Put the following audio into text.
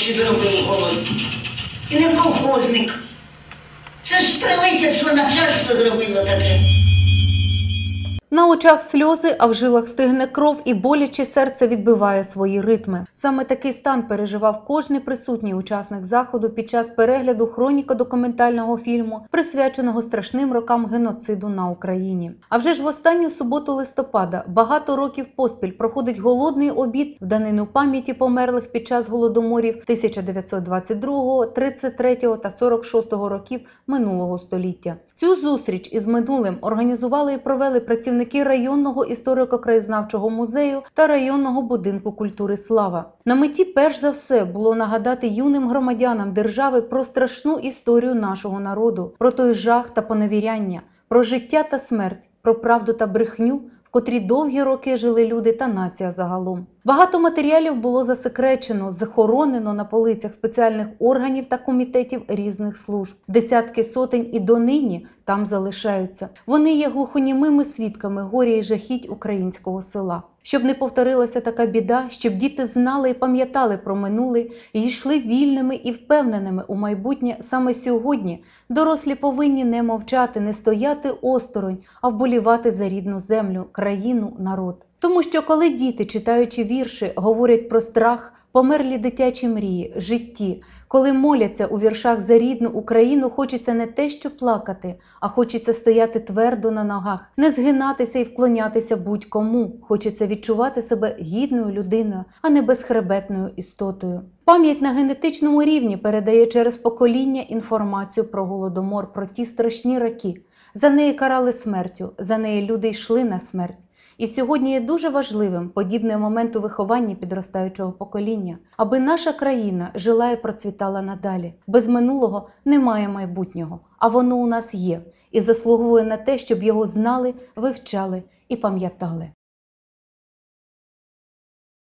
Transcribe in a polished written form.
чи зробив голод. І не колхозник. Це ж правительство начальство зробило таке. На очах сльози, а в жилах стигне кров і боляче серце відбиває свої ритми. Саме такий стан переживав кожний присутній учасник заходу під час перегляду хроніко-документального фільму, присвяченого страшним рокам геноциду на Україні. А вже ж в останню суботу листопада багато років поспіль проходить голодний обід в данину пам'яті померлих під час голодоморів 1922, 33 та 46 років минулого століття. Цю зустріч із минулим організували і провели працівники районного історико-краєзнавчого музею та районного будинку культури «Слава». На меті перш за все було нагадати юним громадянам держави про страшну історію нашого народу, про той жах та поневіряння, про життя та смерть, про правду та брехню, в котрій довгі роки жили люди та нація загалом. Багато матеріалів було засекречено, захоронено на полицях спеціальних органів та комітетів різних служб. Десятки сотень і донині там залишаються. Вони є глухонімими свідками горя і жахіть українського села. Щоб не повторилася така біда, щоб діти знали і пам'ятали про минуле і йшли вільними і впевненими у майбутнє, саме сьогодні дорослі повинні не мовчати, не стояти осторонь, а вболівати за рідну землю, країну, народ. Тому що коли діти, читаючи вірші, говорять про страх, померлі дитячі мрії, житті, коли моляться у віршах за рідну Україну, хочеться не те, що плакати, а хочеться стояти твердо на ногах, не згинатися і вклонятися будь-кому. Хочеться відчувати себе гідною людиною, а не безхребетною істотою. Пам'ять на генетичному рівні передає через покоління інформацію про Голодомор, про ті страшні роки. За неї карали смертю, за неї люди йшли на смерть. І сьогодні є дуже важливим подібний момент у вихованні підростаючого покоління, аби наша країна жила і процвітала надалі. Без минулого немає майбутнього, а воно у нас є і заслуговує на те, щоб його знали, вивчали і пам'ятали.